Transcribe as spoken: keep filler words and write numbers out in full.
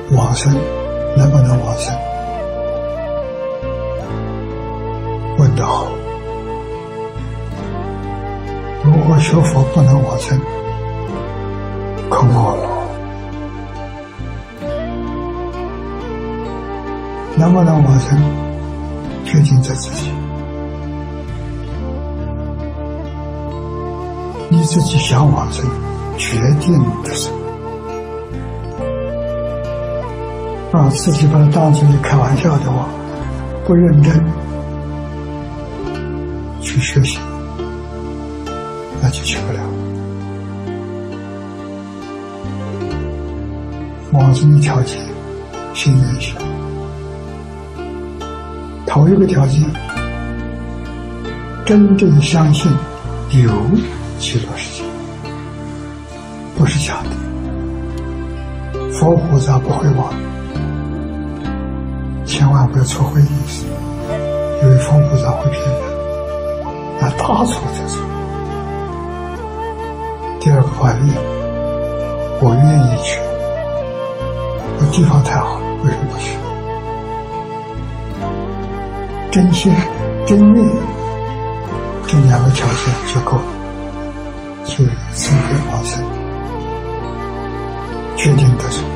往生能不能往生？问得好。如果学佛不能往生，可恶了。能不能往生，决定在自己。你自己想往生，决定的是啊，自己把它当成开玩笑的话，不认真去学习，那就去不了。往生的条件，心愿行。头一个条件，真正相信有极乐世界，不是假的。佛菩萨不会忘，千万不要错会意思，因为佛菩萨会骗人，那大错特错。第二个怀念，我愿意去，这地方太好，为什么不去？真心真愿，这两个条件就够了，所以资格往生，决定的是